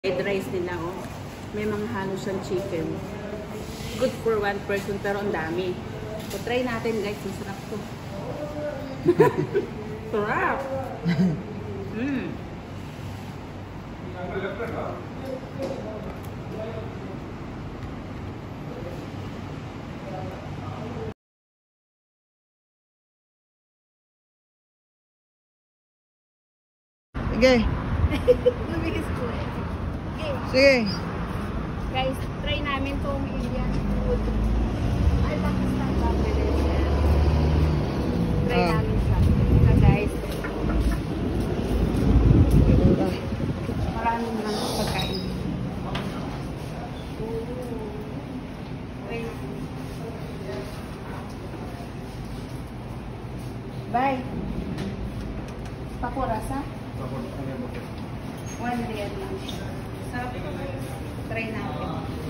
Fried rice nila, oh. May mga halo siyang chicken. Good for one person, pero ang dami. So, try natin, guys. Masarap to. Sarap! Sige. Lumilis ko. Sige. Guys, try namin tong Indian food. Ay, Pakistan Bangladesh. Try namin siya. Ika, guys. Maraming lang pagkain. Try natin. Bye. Pakurasa? 1 real lang siya. Sarap ito. Try natin.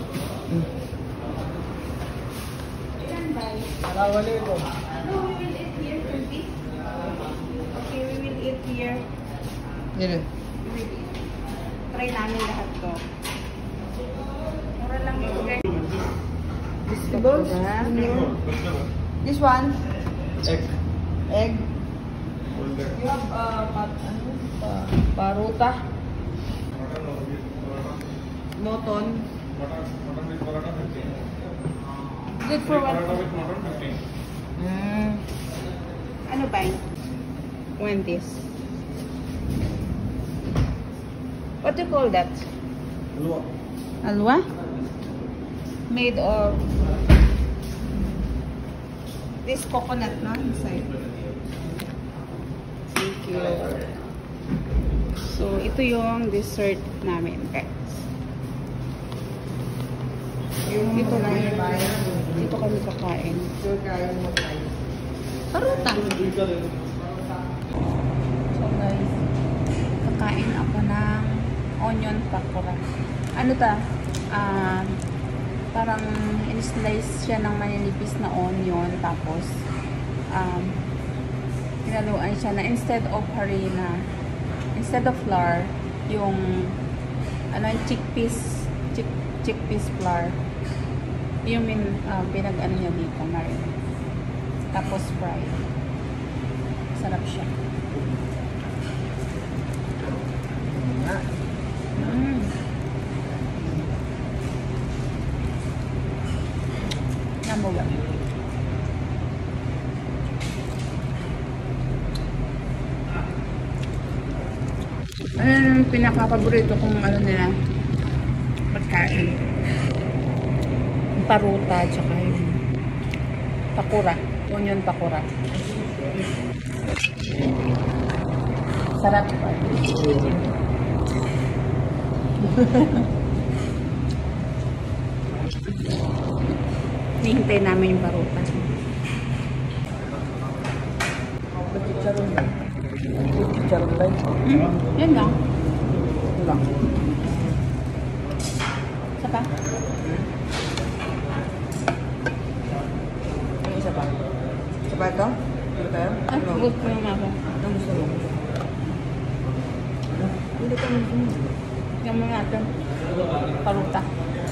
Ilan ba? Nakawali ko. No, we will eat here, Kunti. Okay, we will eat here. Yan. Try namin lahat to. Mura lang ito, guys. Vegetables. This one. Egg. Egg. You have paruta. Moton. Mutton with paratha 15. Good for what? Paratha with mutton 15. Ano ba yun? Wendy's. What do you call that? Halwa. Alwa? Made of this coconut, no? Inside. Thank you. So, ito yung dessert namin, guys. Dito kami kakain. Paruta. So, guys, kakain ako ng onion pakora. Ano ta? Parang in-slice siya ng maninipis na onion. Tapos, pinaluan siya na instead of harina, instead of flour, yung chickpeas flour. Yung pinag-ano niya dito, marinade. Tapos fried. Sarap siya. Number one. Ano yung pinaka-paborito kong ano nila pagkain? Yung paruta tsaka yung pakura, onion pakura. Sarap pa. Hihintay namin yung paruta. Yan lang. Isa pa? Yung isa pa. Isa pa ito? Ito tayo? Gusto mo na ako. Anong gusto mo? Hindi ka gusto mo. Yung mga natin. Paruta.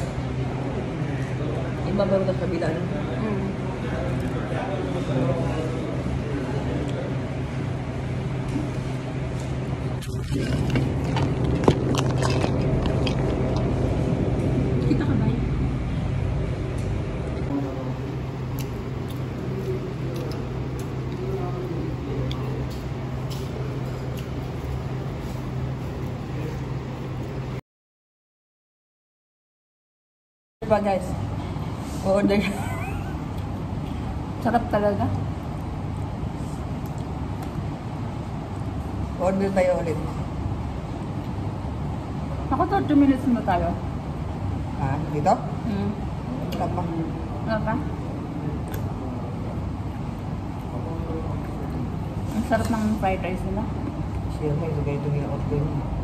Ibabaro ka sa kabila. Kita ka ba yun? Diba guys? Order. Sarap talaga. Order tayo ulit. Ako 30 minutes na tayo. Dito? Wala pa. Wala pa? Ang sarap ng fried rice nila. Siya may sagay ito nila-order.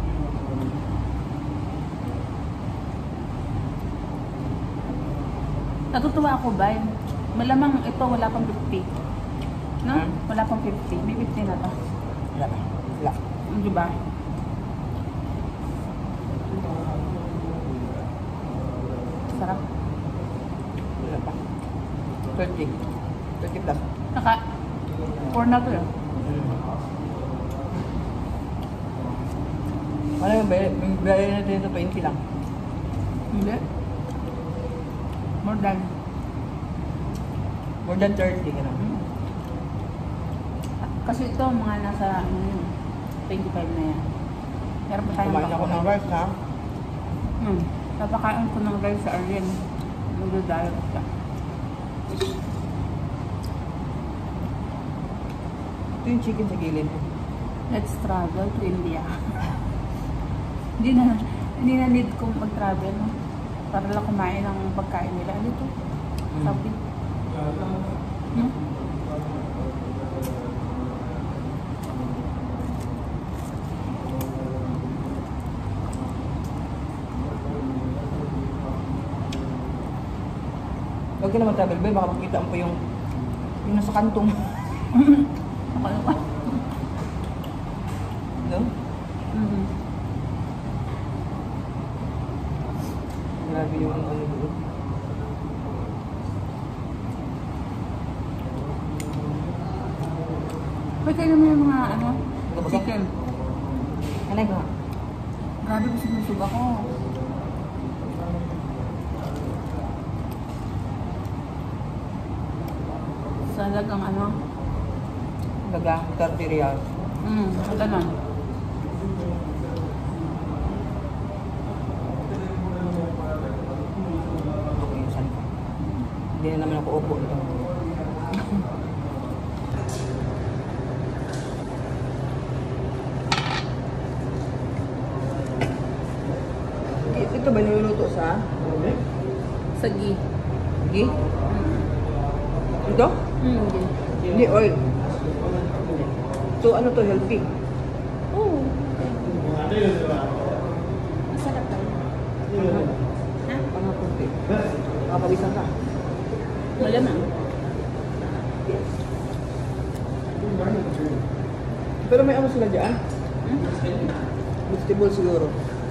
Natutuwa ako ba? Malamang ito wala pang 50. No? Wala pang 50. May 50 na to. Wala. Di ba? Sarap. Wala pa. 30. 30 plus. Naka, 4 na to yun. Ano yung bayar natin ito? 20 lang. Hindi. More than. More than 30. Ganun. Kasi ito, mga nasa 25 na yan. Meron pa tayong Kumain ako ng rice, ha? Napakain ko ng rice sa Arjen. Nagdadayot siya. Ito yung chicken sa gilid. Let's travel to India. Hindi na need kong mag-travel. No? Para lang kumain ng pagkain nila. Ano ito? Sabi. No? Huwag ka naman travel, baka makita mo pa yung nasa kantong. No? Grabe yung ano doon. Pwede naman yung mga ano, chicken. Ano nga? Grabe ko sinusub ako. Salagang ano? Gagang 30 reals. Ganun. Okay, saan ka? Hindi na naman ako upo ito. Ito ba niluluto sa? Sa ghee. Ghee? Ito? Hindi. Hindi, oil. So, ano to, healthy? Oo. Masarap tayo. Ha? Pangapunti. Makapawisan ka. Malamang. Pero may ano sila dyan? Vegetable siguro.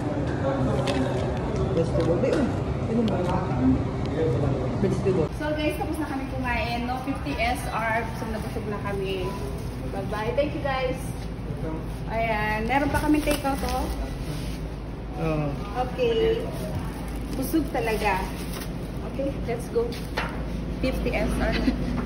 Vegetable. Di, ano ba? Vegetable. So guys, tapos na kami kumain. No 50 SR. So nabusog na kami. Bye-bye. Thank you guys. Ayan. Meron pa kami take-out oh. Okay. Busog talaga. Okay, let's go. 50 SR.